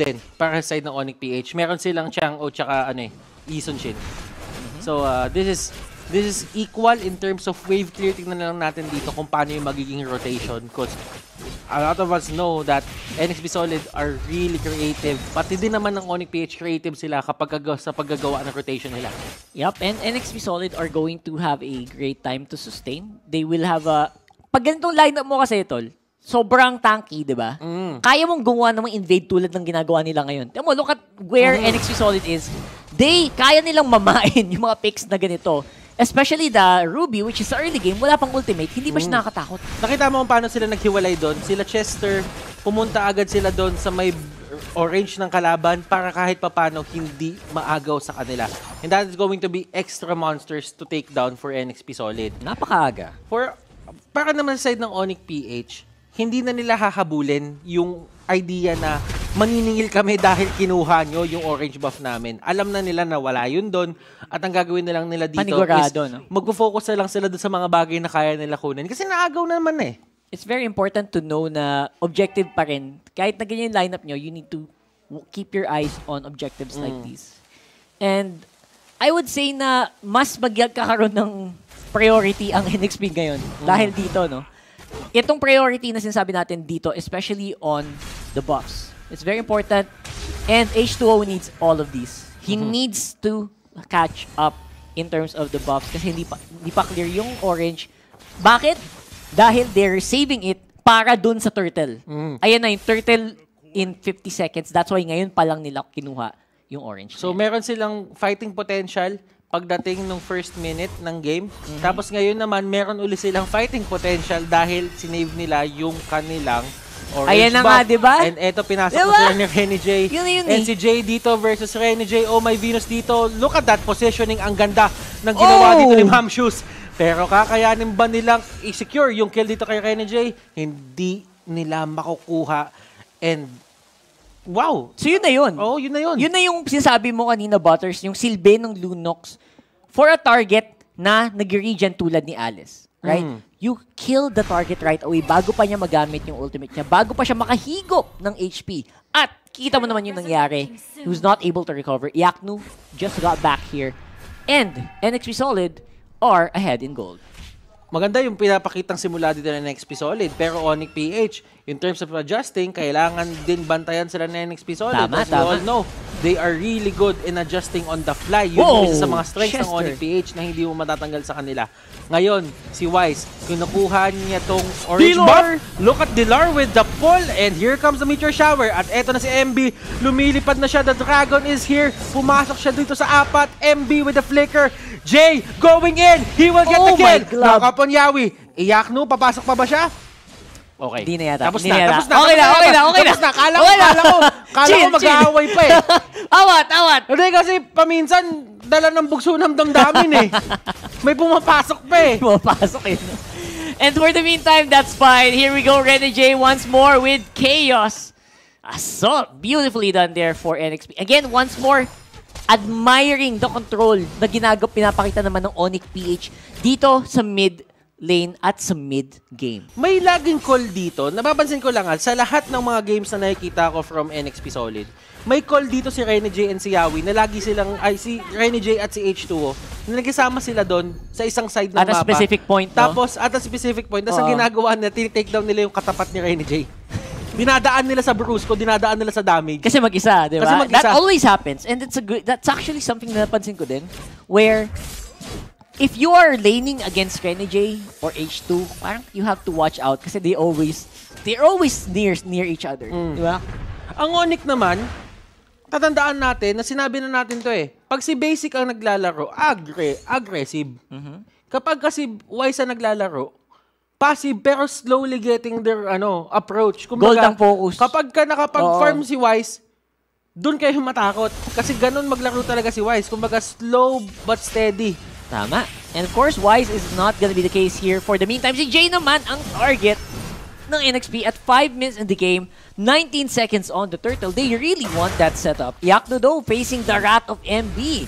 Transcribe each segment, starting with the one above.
din para sa side ng Onyx PH. Meron silang Chang'o tsaka Eason Shin. So this is equal in terms of wave clear. Tignan na lang natin dito kung paano yung magiging rotation, because a lot of us know that NXP Solid are really creative. Pati din naman ng Onyx PH creative sila kapag sa paggagawa ng rotation nila. Yup, and NXP Solid are going to have a great time to sustain. They will have a... Pag ganitong lineup mo kasi, tol, sobrang tanky, di ba? Kaya mong gumawa ng mga invade tulad ng ginagawa nila ngayon. Tama mo, look at where NXP Solid is. Kaya nilang mamain yung mga picks na ganito. Especially the Ruby, which is sa early game, wala pang ultimate, hindi pa siya nakakatakot. Nakita mo kung paano sila naghiwalay doon. Sila Chester, pumunta agad sila doon sa may orange ng kalaban para kahit papano hindi maagaw sa kanila. And that is going to be extra monsters to take down for NXP Solid. Napakaaga. Para naman sa side ng Onyx PH, hindi na nila hahabulin yung idea na maniningil kami dahil kinuha nyo yung orange buff namin. Alam na nila na wala yun doon, at ang gagawin na lang nila dito panigurado, is magpo-focus na lang sila doon sa mga bagay na kaya nila kunin. Kasi naagaw na naman eh. It's very important to know na objective pa rin. Kahit na ganyan yung lineup nyo, you need to keep your eyes on objectives like these. And I would say na mas magkakaroon ng priority ang NXP ngayon. Dahil dito, no? Itong priority na sinasabi natin dito, especially on the buffs. It's very important. And H2O needs all of these. He needs to catch up in terms of the buffs kasi hindi pa clear yung orange. Bakit? Dahil they're saving it para dun sa turtle. Ayan na yung turtle in 50 seconds. That's why ngayon pa lang nila kinuha yung orange. So meron silang fighting potential pagdating ng first minute ng game. Tapos ngayon naman, meron uli silang fighting potential dahil sinave nila yung kanilang orange ayan na buff. nga, diba? And eto, pinasok ko sila ni Renny J. Yun And si Jay dito versus Renny J. Oh, my Venus dito. Look at that positioning. Ang ganda ng ginawa dito ni Ma'am Shoes. Pero kakayanin ba nilang i-secure yung kill dito kay Renny J? Hindi nila makukuha. And wow! So yun na yun. Oh, yun na yun. Yun na yung sinasabi mo kanina, Butters, yung silbi ng Lunox for a target na nag-regen tulad ni Alice. Right? You kill the target right away bago pa niya magamit yung ultimate niya, bago pa siya makahigop ng HP. At kita mo naman yung nangyari. He was not able to recover. Yaknu just got back here. And NXP Solid are ahead in gold. Maganda yung pinapakitang simula dito ng NXP Solid. Pero Onyx PH, in terms of adjusting, kailangan din bantayan sila ng NXP Solid. As we all know, they are really good in adjusting on the fly. Yun isa sa mga strengths ng Onyx PH na hindi mo matatanggal sa kanila. Ngayon, si Wise, kinukuha niya tong orange buff. Look at Dilar with the pull, and here comes the Meteor Shower. At eto na si MB, lumilipad na siya. The Dragon is here. Pumasok siya dito sa apat. MB with the flicker. Jay going in. He will get the kill. Knock up on Yawi. Iyaknu, papasok pa ba siya? Okay. Hindi na yata. Tapos na. Okay na. Kala ko mag-aaway pa eh. Awat. Hindi kasi paminsan, dala ng bugso ng damdamin eh. May pumapasok pa eh. Pumapasok eh. And for the meantime, that's fine. Here we go, Renny J once more with Chaos. So beautifully done there for NXP. Again, once more, admiring the control na pinapakita naman ng Onyx PH dito sa mid lane at sa mid game. May laging call dito. Napapansin ko lang sa lahat ng mga games na nakikita ko from NXP Solid, may call dito si Renny J and si Yawi na lagi silang, si Renny J at si H2O, na nagkasama sila doon sa isang side ng mapa. At a specific point, no? Tapos, at a specific point, na sa ginagawa na, tinitake down nila yung katapat ni Renny J. Dinadaan nila sa Brusco, dinadaan nila sa damage. Kasi mag-isa, di ba? Kasi mag-isa. That always happens. And that's actually something na napansin ko din, where if you are laning against Renny J or H2, parang you have to watch out kasi they're always near each other. Di ba? Ang Onyx naman, tatandaan natin na sinabi na natin to eh. Pag si Basic ang naglalaro, aggressive. Kapag kasi Wise ang naglalaro, passive pero slowly getting their approach. Gold ang focus. Kapag ka nakapag-farm si Wise, dun kayo matakot. Kasi ganun maglaro talaga si Wise. Kumbaga slow but steady. Tama. And of course, Wise is not gonna be the case here. For the meantime, si Jay naman ang target ng NXP at 5 minutes in the game, 19 seconds on the turtle. They really want that setup. Yaknu though facing the Wrath of MB.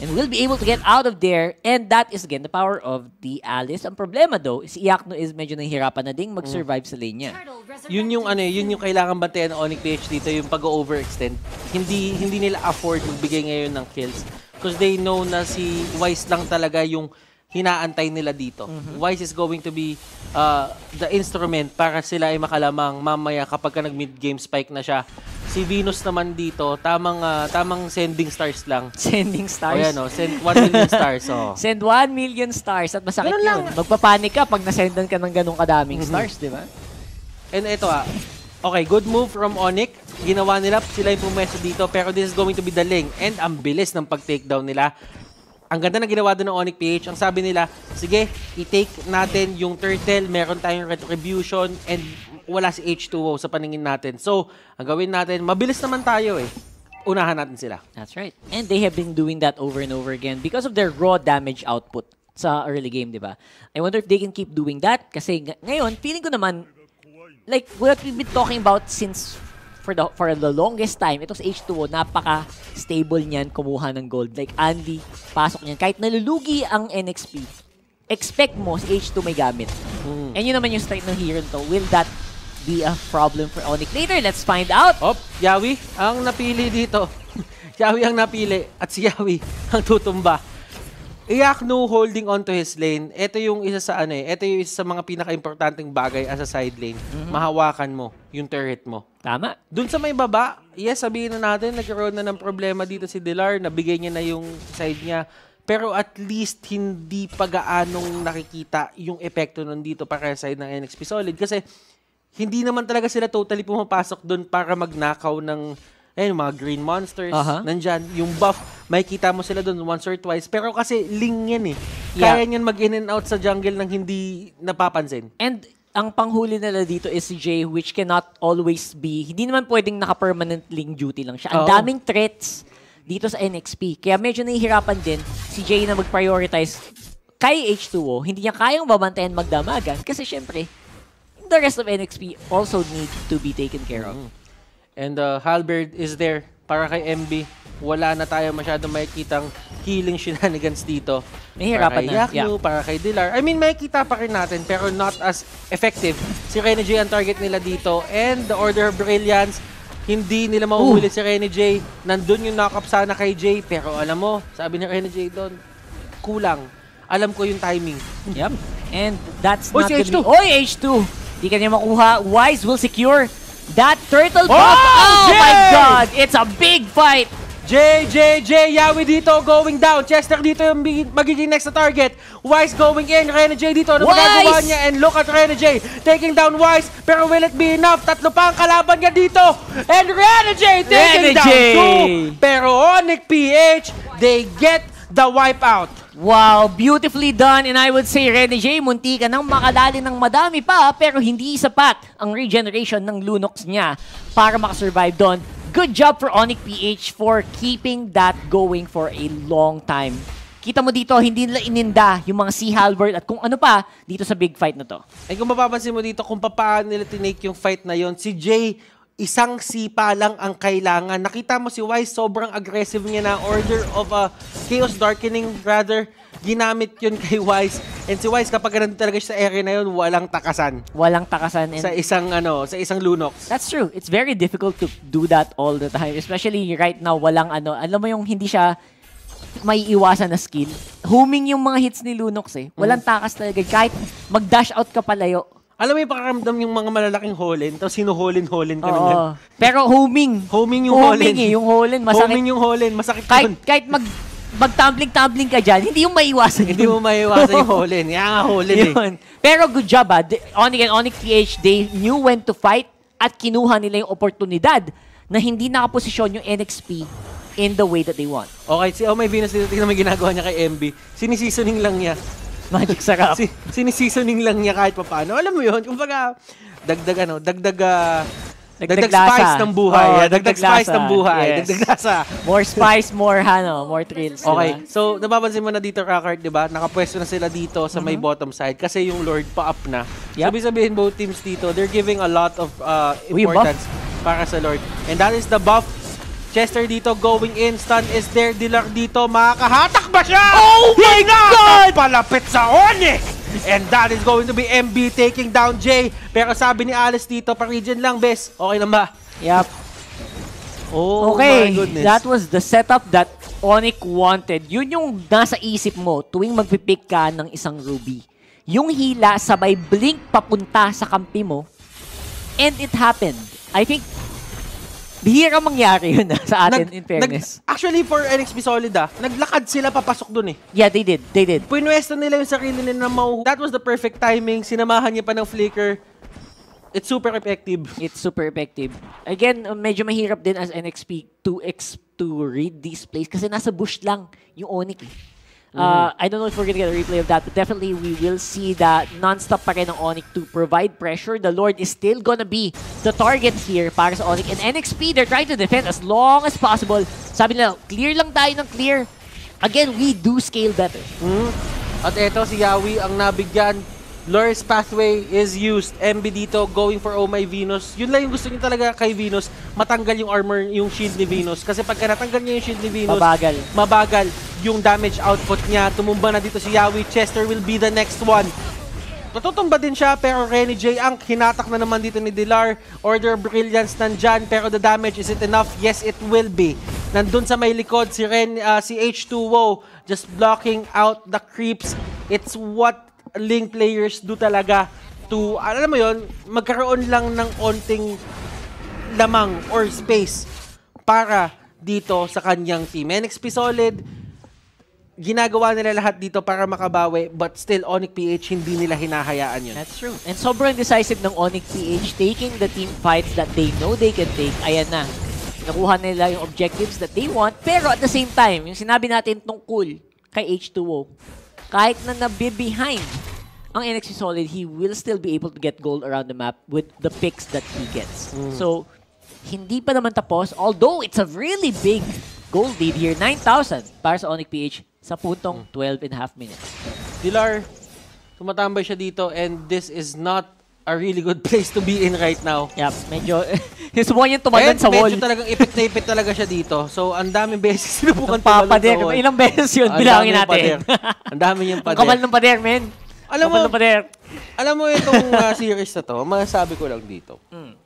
and will be able to get out of there. And that is, again, the power of the Alice. Ang problema, though, si Iakno is medyo nahihirapan na ding mag-survive sa lane niya. Yun yung kailangan bantayan ng Onyx PH dito, yung pag-overextend. Hindi nila afford magbigay ngayon ng kills because they know na si Wise lang talaga yung hinaantay nila dito. Wise is going to be the instrument para sila ay makalamang mamaya kapag ka nag-mid-game spike na siya. Si Venus naman dito, tamang sending stars lang. Sending stars? O yan, send 1 million stars. Oh. Send 1 million stars at masakit yun. Magpapanik ka pag nasendan ka ng ganong kadaming stars, di ba? And ito okay, good move from Onyx. Ginawa nila, sila yung pumeso dito, pero this is going to be the lane. And ang bilis ng pag-takedown nila. Ang ganda na ginawa doon ng Onyx PH. Ang sabi nila, sige, i-take natin yung turtle, meron tayong retribution, and wala si H2O sa paningin natin. So, ang gawin natin, mabilis naman tayo eh. Unahan natin sila. That's right. And they have been doing that over and over again because of their raw damage output sa early game, di ba? I wonder if they can keep doing that kasi ngayon, feeling ko naman, like what we've been talking about since for the longest time, ito sa H2O, napaka-stable niyan kumuha ng gold. Like Andy, pasok niyan. Kahit nalulugi ang NXP, expect mo si H2 may gamit. And yun naman yung strike ng hero to. Will that be a problem for Onyx later? Let's find out. Yawi ang napili dito. Yawi ang napili at si Yawi ang tutumba. Iakno holding on to his lane. Ito yung isa sa ito yung isa sa mga pinaka-importanting bagay as a side lane. Mahawakan mo yung turret mo. Tama. Dun sa may baba, yes, sabihin na natin, nagkaroon na ng problema dito si Delar, nabigay niya na yung side niya. Pero at least hindi pa gaanong nakikita yung epekto nun dito para sa side ng NXP Solid. Kasi hindi naman talaga sila totally pumapasok dun para magnakaw ng mga green monsters. Nandyan, yung buff, makikita mo sila dun once or twice. Pero kasi ling yan eh. Kaya niyan mag-in and out sa jungle nang hindi napapansin. And ang panghuli nila dito is si Jay, which cannot always be, hindi naman pwedeng naka-permanent ling duty lang siya. Ang daming threats dito sa NXP. Kaya medyo nahihirapan din si Jay na mag-prioritize kay H2O. Hindi niya kayang babantayan magdamagan kasi syempre, the rest of NXP also need to be taken care of. And Halberd is there para kay MB. Wala na tayo masyadong makikitang healing shenanigans dito. Nahihirapan na. Para kay Yaknu, para kay Dilar. I mean, makikita pa rin natin pero not as effective. Si Rene J ang target nila dito. And the Order of Brilliance, hindi nila mahuhuli si Rene J. Nandun yung knock-up sana kay J. Pero alam mo, sabi ni Rene J doon, kulang. Alam ko yung timing. Yep. And that's not si H2. H2! Di ka niya makuha. Wise will secure that turtle buff. Oh my God! It's a big fight! Yawi dito going down. Chester dito yung magiging next na target. Wise going in. Rene J dito. Ano magagawa niya? And look at Rene J taking down Wise. Pero will it be enough? Tatlo pa ang kalaban niya dito. And Rene J taking down 2. Pero Onyx PH, they get the wipeout. Wow, beautifully done. And I would say, Rene J, munti ka nang makadali ng madami pa, pero hindi sapat ang regeneration ng Lunox niya para makasurvive doon. Good job for Onyx PH for keeping that going for a long time. Kita mo dito, hindi nila ininda yung mga Sea Halberd at kung ano pa dito sa big fight na to. Ay kung mapapansin mo dito, kung paano nila tinake yung fight na yon, si Jay, isang sipa lang ang kailangan. Nakita mo si Wise, sobrang aggressive niya na Order of Chaos Darkening rather. Ginamit yun kay Wise. And si Wise, kapag nandun talaga siya sa area na yun, walang takasan. Walang takasan. And sa isang Lunox. That's true. It's very difficult to do that all the time. Especially right now, walang alam mo yung hindi siya may iwasan na skill. Homing yung mga hits ni Lunox eh. Walang takas talaga. Kahit mag-dash out ka palayo. Alam mo yung pakaramdam yung mga malalaking holin, tapos sinuholin-holin ka lang. Pero homing. Homing yung holin. Yung holin, masakit. Homing yung holin, masakit yun. Kahit mag-tumbling-tumbling ka dyan, hindi mo maiwasan. Hindi mo maiwasan yung holin. Yan nga holin eh. Pero good job Onyx PH, they knew when to fight at kinuha nila yung oportunidad na hindi nakaposisyon yung NXP in the way that they want. Okay, si may Venus dito, tingnan mo ginagawa niya kay MB. Sinisisoning lang niya. Magic sarap. Sinisisoning lang niya kahit paano. Alam mo yun, kumbaga, dagdag lasa. Spice ng buhay. Dagdag spice ng buhay. Yes. Dagdag lasa. More spice, more thrills. Okay, diba? so napapansin mo na dito, Rakart, di ba? Nakapwesto na sila dito sa may bottom side kasi yung Lord pa-up na. Sabi-sabihin both teams dito, they're giving a lot of importance para sa Lord. And that is the buff Chester dito going in. Stun is there. Dilar dito. Makakahatak ba siya? Oh my God! Palapit sa Onyx! And that is going to be MB taking down Jay. Pero sabi ni Alice dito, pa-region lang, bes. Okay na ba? Yep. Oh Okay, my goodness. that was the setup that Onyx wanted. Yun yung nasa isip mo tuwing magpipick ka ng isang Ruby. Yung hila, sabay blink papunta sa kampi mo. And it happened. I think, bihira mangyari yun sa atin, in fairness. Actually, for NXP Solid, naglakad sila papasok dun eh. Yeah, they did. They did. Pinuwesto nila yung sarili nila na That was the perfect timing. Sinamahan niya pa ng flicker. It's super effective. It's super effective. Again, medyo mahirap din as NXP to read these plays kasi nasa bush lang yung Onyx eh. I don't know if we're gonna get a replay of that, but definitely we will see that non-stop pa rin ng Onyx to provide pressure. The Lord is still gonna be the target here para sa Onyx. And NXP, they're trying to defend as long as possible. Sabi nila, clear lang tayo ng clear. Again, we do scale better. At eto, si Yawi ang nabigyan. Lures pathway is used. MB dito going for Oh My Venus. Yun lang yung gusto niya talaga kay Venus. Matanggal yung armor, yung shield ni Venus. Kasi pagka natanggal niya yung shield ni Venus, mabagal yung damage output niya. Tumumba na dito si Yawi. Chester will be the next one. Matutumba din siya, pero Renny J. ang hinatak na naman dito ni Dilar. Order of Brilliance nandyan, pero the damage, is it enough? Yes, it will be. Nandun sa may likod, si H2O just blocking out the creeps. It's what Link players do talaga to, alam mo yun, magkaroon lang ng konting lamang or space para dito sa kanyang team. NXP Solid, ginagawa nila lahat dito para makabawi, but still, Onyx PH, hindi nila hinahayaan yun. That's true. And sobrang decisive ng Onyx PH, taking the team fights that they know they can take. Ayan na. Nakuha nila yung objectives that they want, pero at the same time, yung sinabi natin tungkol kay H2O, kahit na nabe-behind ang NXT Solid, he will still be able to get gold around the map with the picks that he gets. So, hindi pa naman tapos, although it's a really big gold lead here, 9,000 para sa Onyx PH sa puntong 12.5 minutes. Dilar, tumatambay siya dito and this is not a really good place to be in right now. Yep, medyo subukan yung tumagan sa wall. Medyo talagang ipit na ipit talaga siya dito. So, ang daming beses sinubukan tumalon sa wall. Ilang beses yun, bilangin natin. Ang dami yung pader. Ang kapal ng pader, men. Alam mo itong series na to, masasabi ko lang dito.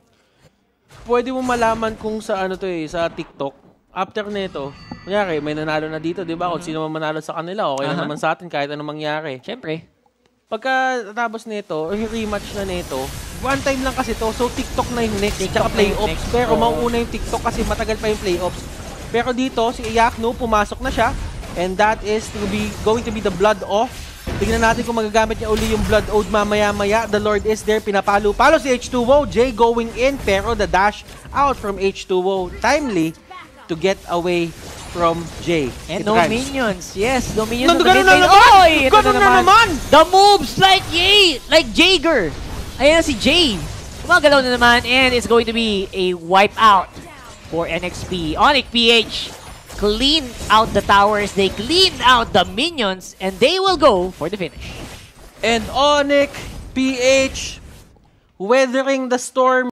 Pwede mo malaman kung sa ano to sa TikTok. After nito, kunyari, may nanalo na dito, di ba? Kung sino man manalo sa kanila, okay na naman sa atin kahit anong mangyari. Siyempre. Pagka tapos nito, rematch na nito, one time lang kasi to, so TikTok na yung next, tsaka playoffs. Pero mauuna yung TikTok kasi matagal pa yung playoffs. Pero dito, si Iyakno, pumasok na siya. And that is going to be the blood off. Tingnan natin kung magagamit niya uli yung blood ode mamaya-maya. The Lord is there, pinapalo-palo si H2O. Jay going in, pero the dash out from H2O. Timely to get away from Jay. And no minions. Yes, no minions. Ganun na naman! The moves like Jaeger. Ayan si Jay. Gumagalaw na naman and it's going to be a wipeout for NXP. Onyx PH clean out the towers, they clean out the minions, and they will go for the finish. And Onyx PH weathering the storm.